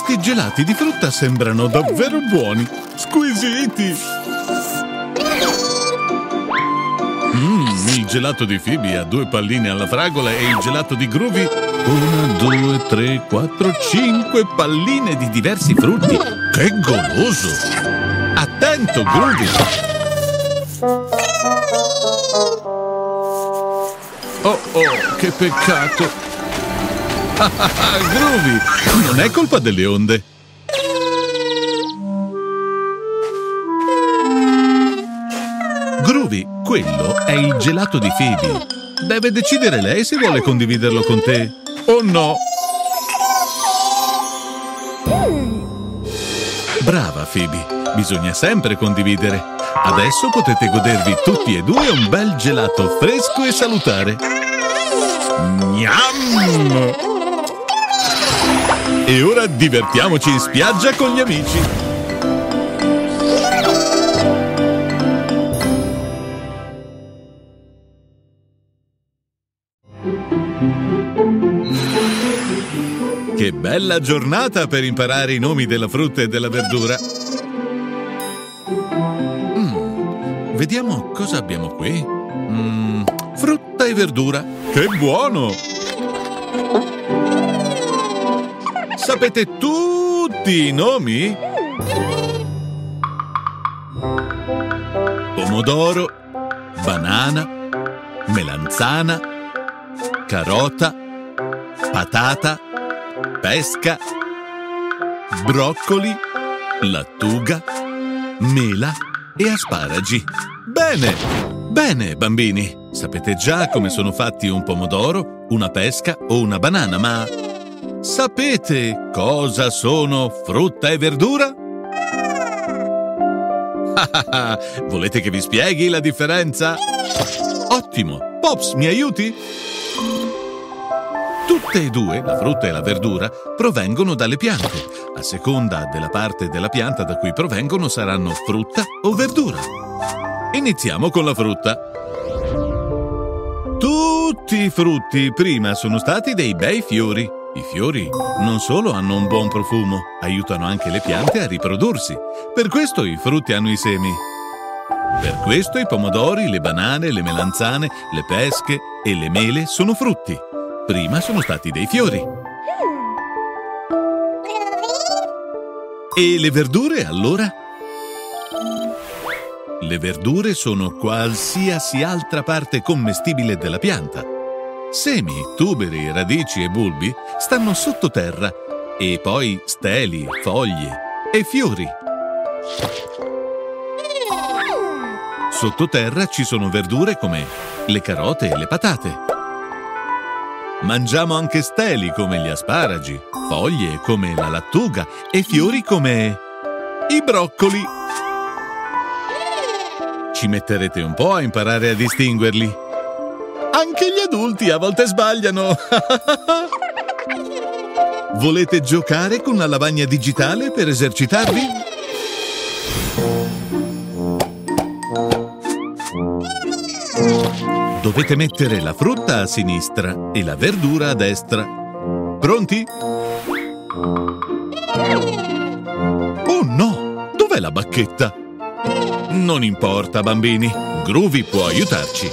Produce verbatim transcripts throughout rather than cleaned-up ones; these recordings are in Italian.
Questi gelati di frutta sembrano davvero buoni, squisiti! Mmm, il gelato di Phoebe ha due palline alla fragola e il gelato di Groovy una, due, tre, quattro, cinque palline di diversi frutti. Che goloso! Attento, Groovy! Oh oh, che peccato! Groovy, non è colpa delle onde. Groovy, quello è il gelato di Phoebe. Deve decidere lei se vuole condividerlo con te o no. Brava Phoebe, bisogna sempre condividere. Adesso potete godervi tutti e due un bel gelato fresco e salutare. Gnam! E ora divertiamoci in spiaggia con gli amici. Che bella giornata per imparare i nomi della frutta e della verdura. Mm, vediamo cosa abbiamo qui. Mm, frutta e verdura. Che buono! Sapete tutti i nomi? Pomodoro, banana, melanzana, carota, patata, pesca, broccoli, lattuga, mela e asparagi. Bene, bene bambini. Sapete già come sono fatti un pomodoro, una pesca o una banana, ma sapete cosa sono frutta e verdura? Volete che vi spieghi la differenza? Ottimo! Pops, mi aiuti? Tutte e due, la frutta e la verdura, provengono dalle piante. A seconda della parte della pianta da cui provengono saranno frutta o verdura. Iniziamo con la frutta. Tutti i frutti prima sono stati dei bei fiori. I fiori non solo hanno un buon profumo, aiutano anche le piante a riprodursi. Per questo i frutti hanno i semi. Per questo i pomodori, le banane, le melanzane, le pesche e le mele sono frutti. Prima sono stati dei fiori. E le verdure, allora? Le verdure sono qualsiasi altra parte commestibile della pianta. Semi, tuberi, radici e bulbi stanno sottoterra e poi steli, foglie e fiori. Sottoterra ci sono verdure come le carote e le patate. Mangiamo anche steli come gli asparagi, foglie come la lattuga e fiori come i broccoli. Ci metterete un po' a imparare a distinguerli. Anche gli adulti a volte sbagliano. Volete giocare con la lavagna digitale per esercitarvi? Dovete mettere la frutta a sinistra e la verdura a destra. Pronti? Oh no! Dov'è la bacchetta? Non importa, bambini. Groovy può aiutarci.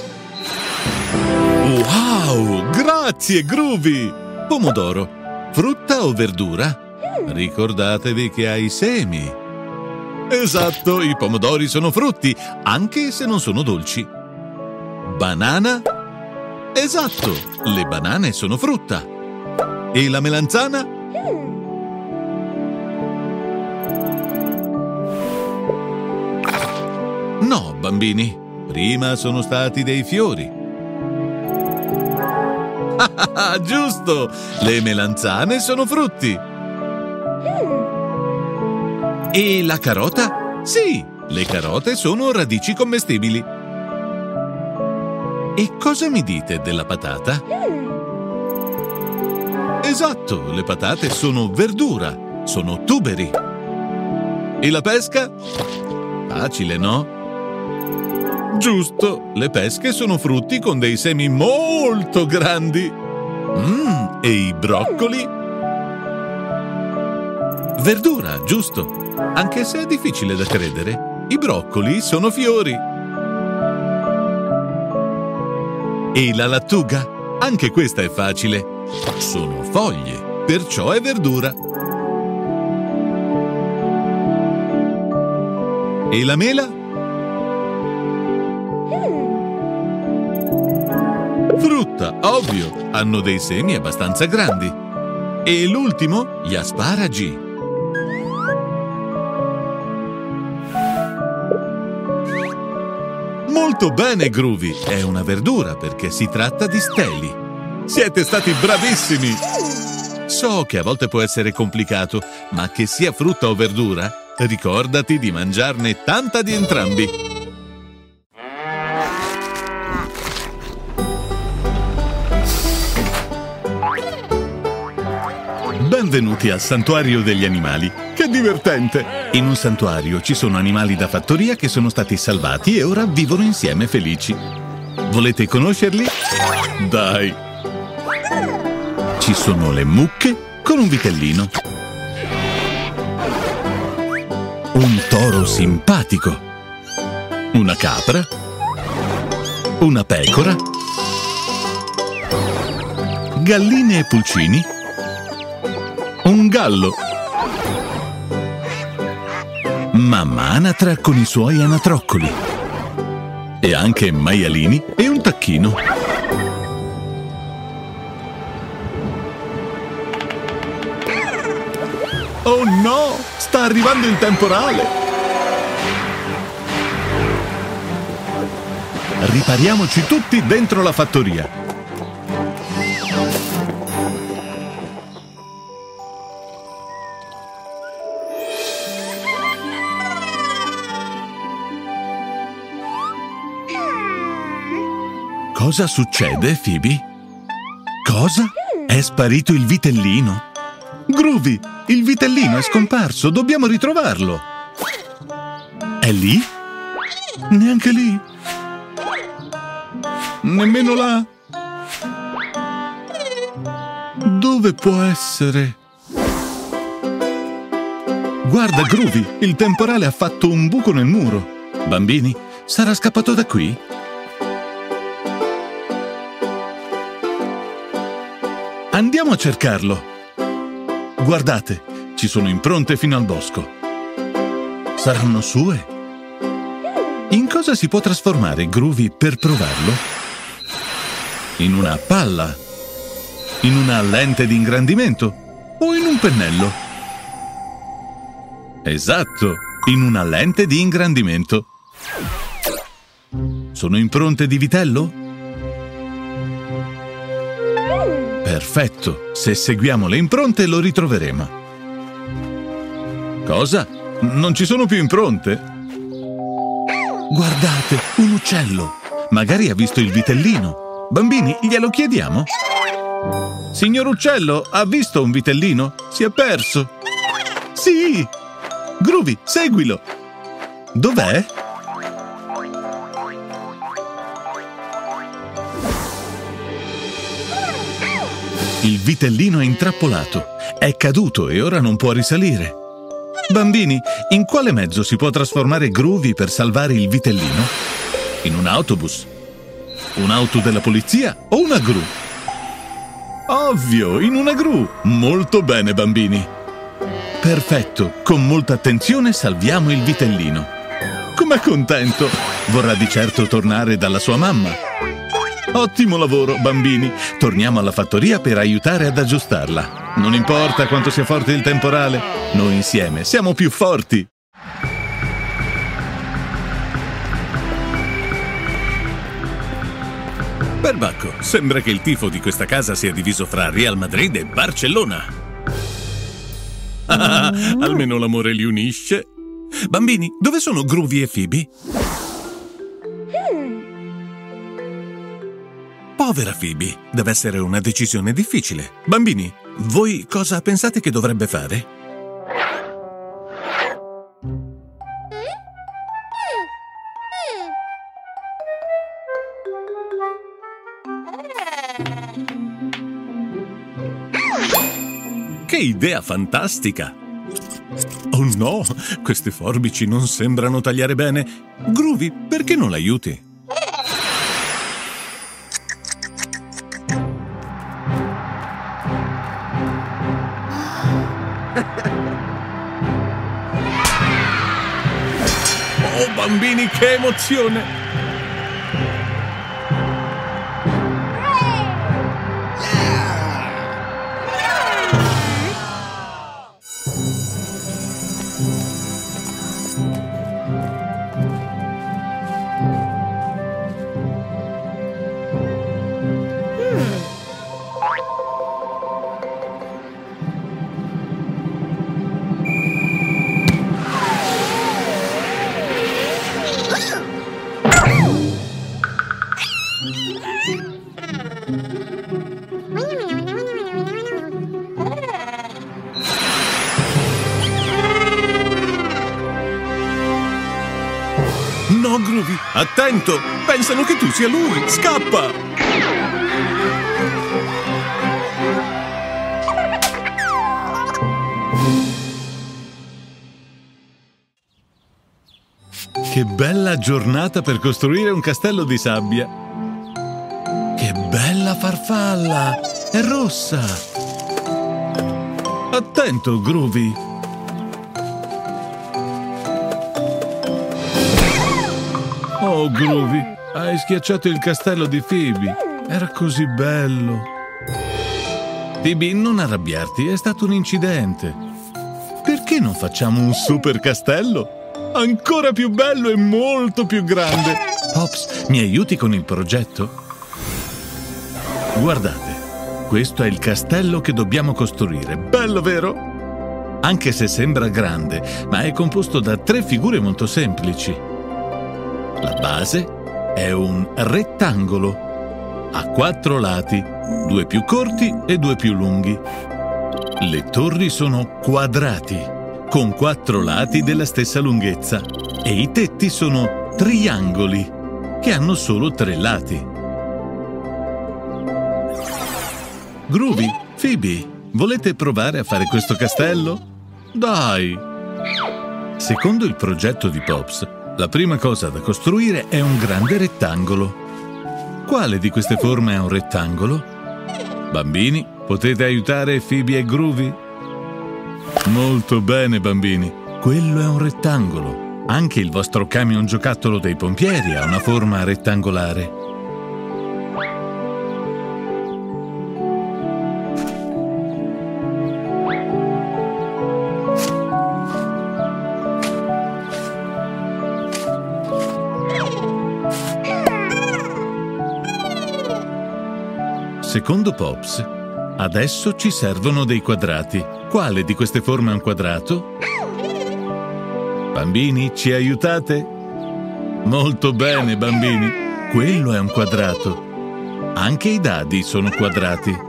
Wow! Grazie, Groovy! Pomodoro, frutta o verdura? Ricordatevi che ha i semi. Esatto, i pomodori sono frutti, anche se non sono dolci. Banana? Esatto, le banane sono frutta. E la melanzana? No, bambini, prima sono stati dei fiori. Ah, giusto! Le melanzane sono frutti. E la carota? Sì, le carote sono radici commestibili. E cosa mi dite della patata? Esatto, le patate sono verdura, sono tuberi. E la pesca? Facile, no? Giusto, le pesche sono frutti con dei semi molto grandi. Mmm, e i broccoli? Verdura, giusto. Anche se è difficile da credere, i broccoli sono fiori. E la lattuga? Anche questa è facile. Sono foglie, perciò è verdura. E la mela? Frutta, ovvio, hanno dei semi abbastanza grandi. E l'ultimo, gli asparagi. Molto bene, Groovy! È una verdura perché si tratta di steli. Siete stati bravissimi! So che a volte può essere complicato, ma che sia frutta o verdura, ricordati di mangiarne tanta di entrambi. Benvenuti al Santuario degli Animali. Che divertente! In un santuario ci sono animali da fattoria che sono stati salvati e ora vivono insieme felici. Volete conoscerli? Dai! Ci sono le mucche con un vitellino. Un toro simpatico. Una capra. Una pecora. Galline e pulcini. Un gallo. Mamma anatra con i suoi anatroccoli. E anche maialini e un tacchino. Oh no! Sta arrivando il temporale! Ripariamoci tutti dentro la fattoria. Cosa succede, Phoebe? Cosa? È sparito il vitellino? Groovy, il vitellino è scomparso, dobbiamo ritrovarlo. È lì? Neanche lì. Nemmeno là. Dove può essere? Guarda, Groovy, il temporale ha fatto un buco nel muro. Bambini, sarà scappato da qui? Andiamo a cercarlo. Guardate, ci sono impronte fino al bosco. Saranno sue? In cosa si può trasformare Groovy per provarlo? In una palla? In una lente di ingrandimento? O in un pennello? Esatto, in una lente di ingrandimento. Sono impronte di vitello? Perfetto, se seguiamo le impronte lo ritroveremo. Cosa? Non ci sono più impronte? Guardate, un uccello! Magari ha visto il vitellino. Bambini, glielo chiediamo? Signor uccello, ha visto un vitellino? Si è perso. Sì! Groovy, seguilo! Dov'è? Il vitellino è intrappolato, è caduto e ora non può risalire. Bambini, in quale mezzo si può trasformare Groovy per salvare il vitellino? In un autobus? Un'auto della polizia o una gru? Ovvio, in una gru! Molto bene, bambini! Perfetto, con molta attenzione salviamo il vitellino. Com'è contento! Vorrà di certo tornare dalla sua mamma. Ottimo lavoro, bambini! Torniamo alla fattoria per aiutare ad aggiustarla. Non importa quanto sia forte il temporale, noi insieme siamo più forti! Perbacco, sembra che il tifo di questa casa sia diviso fra Real Madrid e Barcellona. Ah, almeno l'amore li unisce. Bambini, dove sono Groovy e Phoebe? Povera Phoebe, deve essere una decisione difficile. Bambini, voi cosa pensate che dovrebbe fare? Che idea fantastica! Oh no, queste forbici non sembrano tagliare bene. Groovy, perché non l'aiuti? Oh bambini, che emozione! No, Groovy, attento! Pensano che tu sia lui! Scappa! Che bella giornata per costruire un castello di sabbia! Che bella farfalla! È rossa! Attento, Groovy! Oh, Groovy, hai schiacciato il castello di Phoebe. Era così bello. Phoebe, non arrabbiarti, è stato un incidente. Perché non facciamo un super castello? Ancora più bello e molto più grande. Pops, mi aiuti con il progetto? Guardate, questo è il castello che dobbiamo costruire. Bello, vero? Anche se sembra grande, ma è composto da tre figure molto semplici. La base è un rettangolo, ha quattro lati, due più corti e due più lunghi. Le torri sono quadrati, con quattro lati della stessa lunghezza, e i tetti sono triangoli, che hanno solo tre lati. Groovy, Phoebe, volete provare a fare questo castello? Dai! Secondo il progetto di Pops, la prima cosa da costruire è un grande rettangolo. Quale di queste forme è un rettangolo? Bambini, potete aiutare Phoebe e Groovy? Molto bene, bambini. Quello è un rettangolo. Anche il vostro camion giocattolo dei pompieri ha una forma rettangolare. Secondo Pops, adesso ci servono dei quadrati. Quale di queste forme è un quadrato? Bambini, ci aiutate? Molto bene, bambini. Quello è un quadrato. Anche i dadi sono quadrati.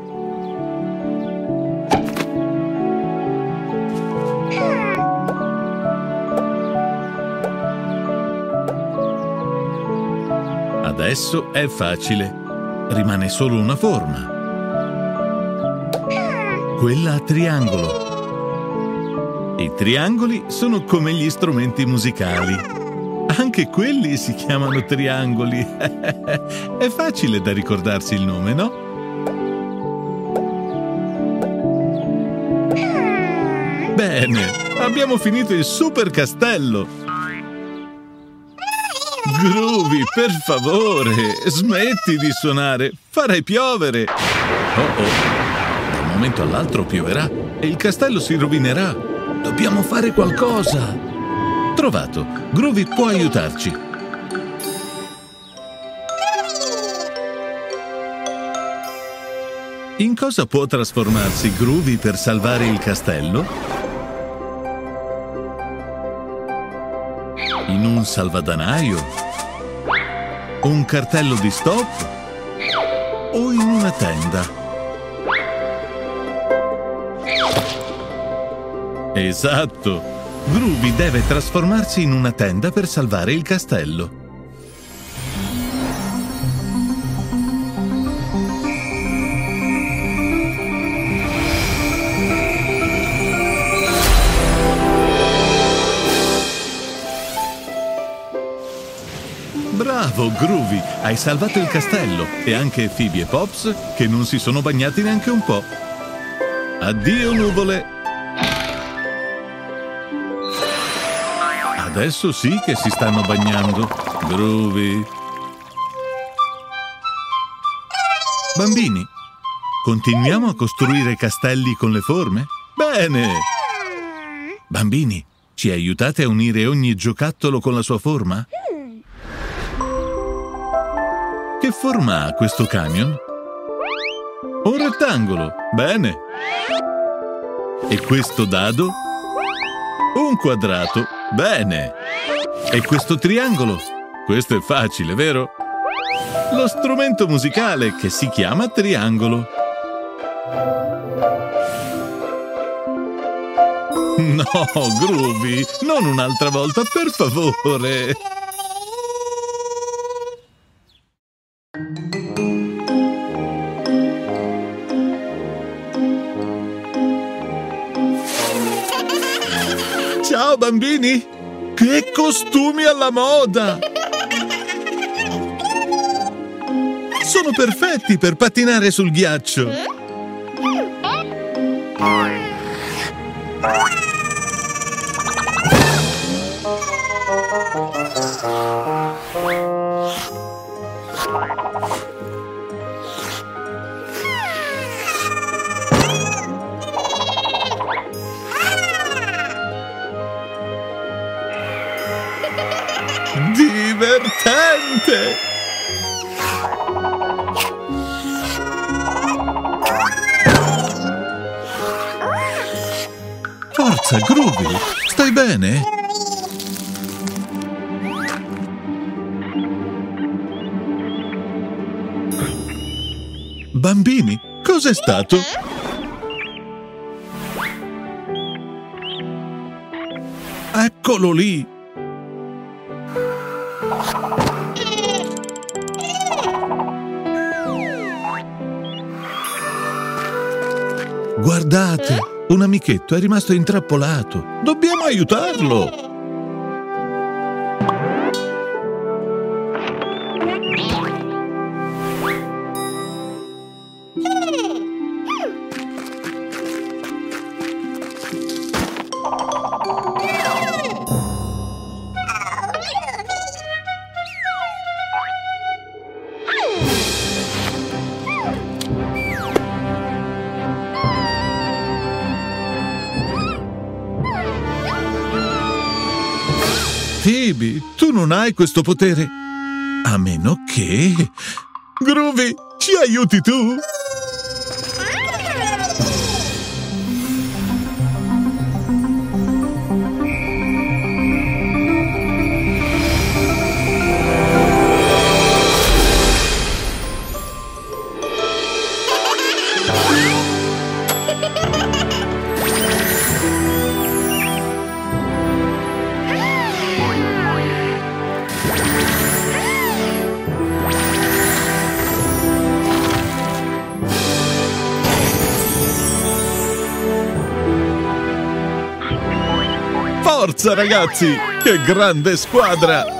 Adesso è facile. Rimane solo una forma. Quella a triangolo. I triangoli sono come gli strumenti musicali. Anche quelli si chiamano triangoli. È facile da ricordarsi il nome, no? Bene, abbiamo finito il super castello. Groovy, per favore, smetti di suonare, farai piovere. Oh oh, da un momento all'altro pioverà e il castello si rovinerà. Dobbiamo fare qualcosa. Trovato, Groovy può aiutarci. In cosa può trasformarsi Groovy per salvare il castello? In un salvadanaio? Un cartello di stop? O in una tenda? Esatto! Groovy deve trasformarsi in una tenda per salvare il castello. Bravo, Groovy! Hai salvato il castello e anche Phoebe e Pops che non si sono bagnati neanche un po'. Addio, nuvole! Adesso sì che si stanno bagnando. Groovy! Bambini, continuiamo a costruire castelli con le forme? Bene! Bambini, ci aiutate a unire ogni giocattolo con la sua forma? Che forma ha questo camion? Un rettangolo, bene! E questo dado? Un quadrato, bene! E questo triangolo? Questo è facile, vero? Lo strumento musicale che si chiama triangolo. No, Groovy, non un'altra volta, per favore! Ciao, bambini! Che costumi alla moda! Sono perfetti per pattinare sul ghiaccio! Divertente! Forza, Groovy! Stai bene? Bambini, cos'è stato? Eccolo lì! Guardate, un amichetto è rimasto intrappolato. Dobbiamo aiutarlo! Phoebe, tu non hai questo potere. A meno che... Groovy, ci aiuti tu? Forza, ragazzi! Che grande squadra!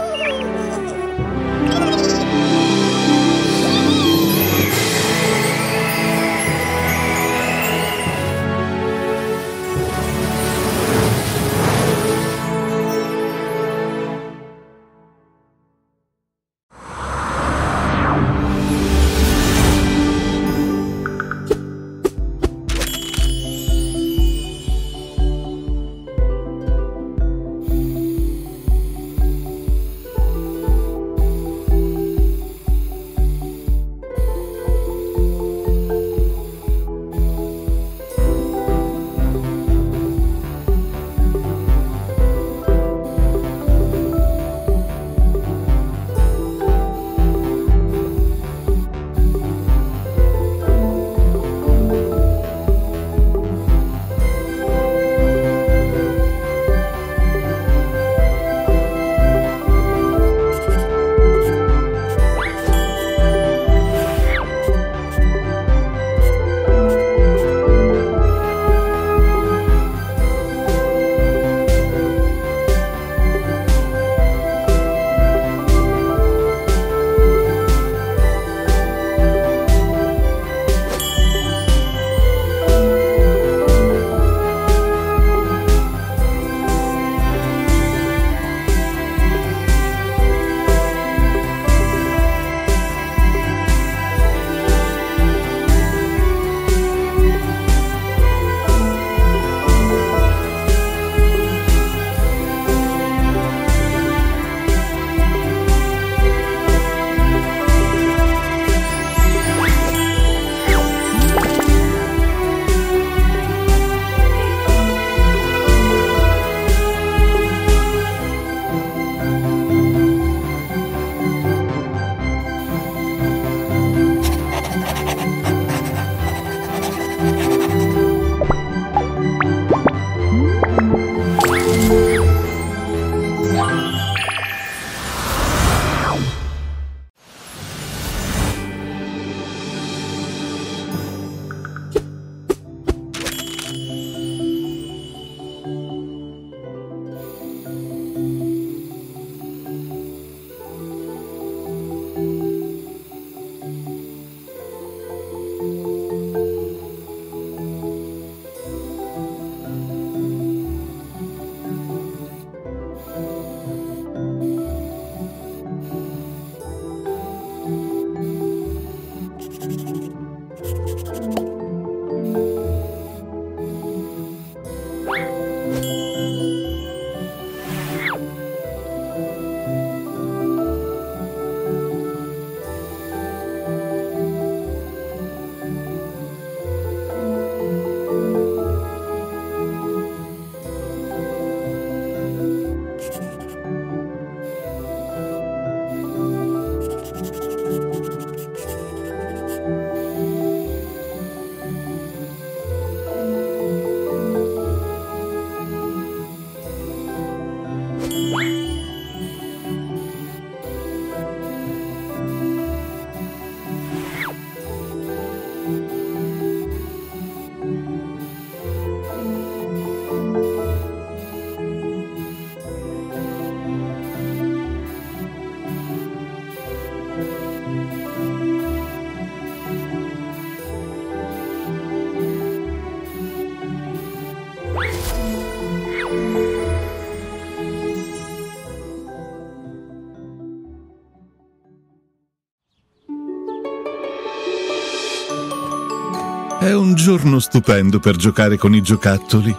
È un giorno stupendo per giocare con i giocattoli.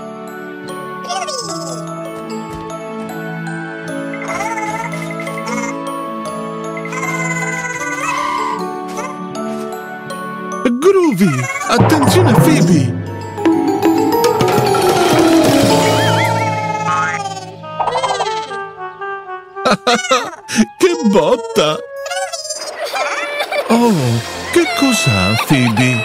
Groovy! Attenzione, Phoebe! Che botta! Oh, che cos'ha, Phoebe?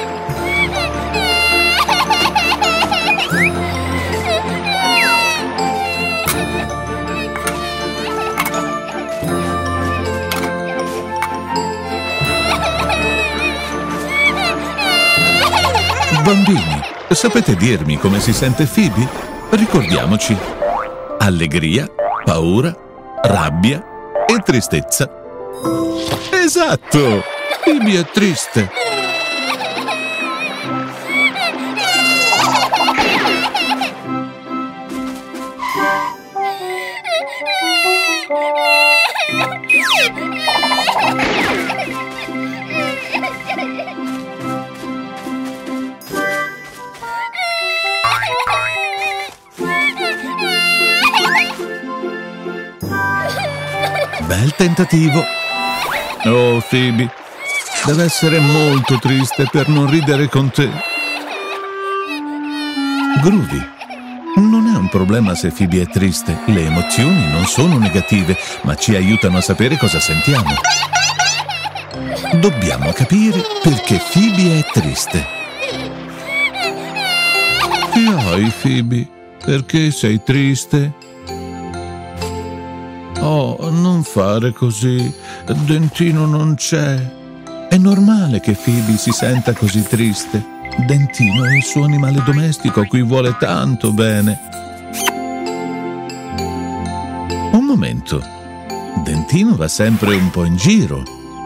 Bambini, sapete dirmi come si sente Phoebe? Ricordiamoci. Allegria, paura, rabbia e tristezza. Esatto! Phoebe è triste. Bel tentativo. Oh, Phoebe, deve essere molto triste per non ridere con te. Groovy, non è un problema se Phoebe è triste. Le emozioni non sono negative, ma ci aiutano a sapere cosa sentiamo. Dobbiamo capire perché Phoebe è triste. Che hai, Phoebe? Perché sei triste? Oh, non fare così. Dentino non c'è. È normale che Phoebe si senta così triste. Dentino è il suo animale domestico a cui vuole tanto bene. Un momento. Dentino va sempre un po' in giro.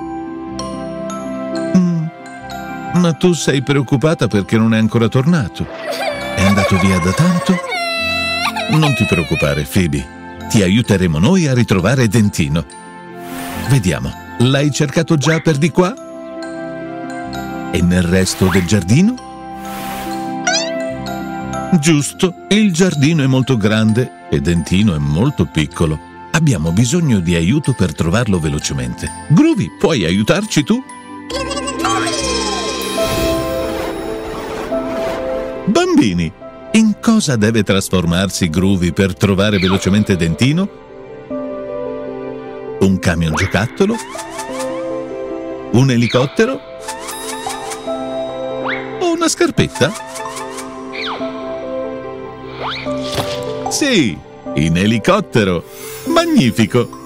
Mm. Ma tu sei preoccupata perché non è ancora tornato? È andato via da tanto? Non ti preoccupare, Phoebe. Ti aiuteremo noi a ritrovare Dentino. Vediamo, l'hai cercato già per di qua? E nel resto del giardino? Giusto, il giardino è molto grande e Dentino è molto piccolo. Abbiamo bisogno di aiuto per trovarlo velocemente. Groovy, puoi aiutarci tu? Bambini, in cosa deve trasformarsi Groovy per trovare velocemente Dentino? Un camion giocattolo? Un elicottero? O una scarpetta? Sì, in elicottero! Magnifico!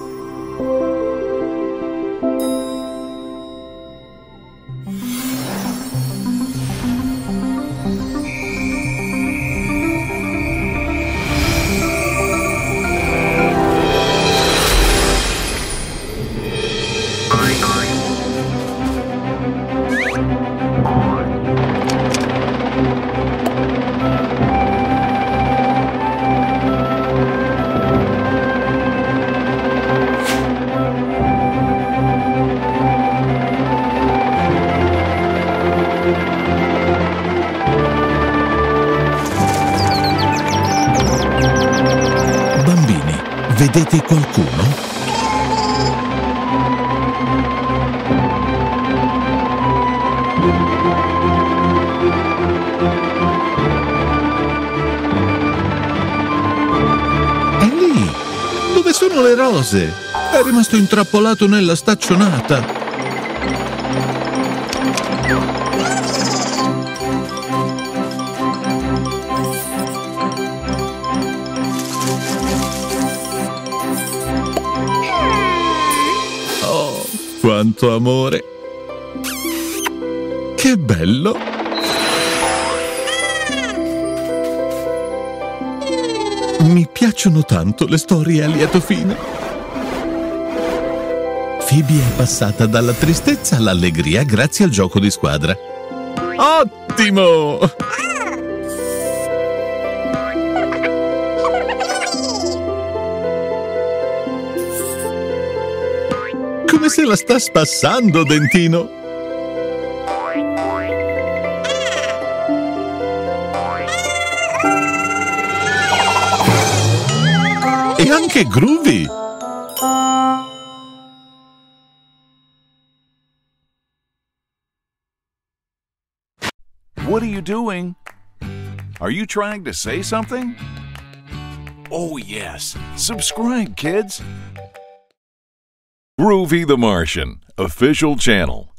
Vedete qualcuno? È lì! Dove sono le rose? È rimasto intrappolato nella staccionata. Quanto amore! Che bello! Mi piacciono tanto le storie a lieto fine. Phoebe è passata dalla tristezza all'allegria grazie al gioco di squadra. Ottimo! Come se la sta spassando, Dentino! Che groovy! What are you doing? Are you trying to say something? Oh, yes. Subscribe, kids. Groovy the Martian, official channel.